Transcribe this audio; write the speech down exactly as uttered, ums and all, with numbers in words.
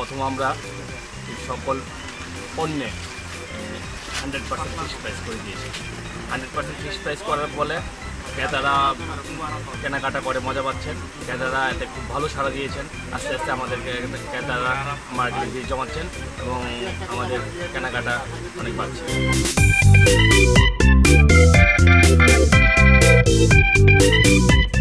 প্রথম আমরা সকল পণ্যে হান্ড্রেড পার্সেন্ট ফিক্সড প্রাইস করে দিয়েছি। হান্ড্রেড পার্সেন্ট ফিক্সড প্রাইস করার ফলে ক্রেতারা কেনাকাটা করে মজা পাচ্ছেন। ক্রেতারা এতে খুব ভালো সাড়া দিয়েছেন। আস্তে আস্তে আমাদেরকে ক্রেতারা মার্কেটে ভিড় জমাচ্ছেন এবং আমাদের কেনাকাটা অনেক বাড়ছে।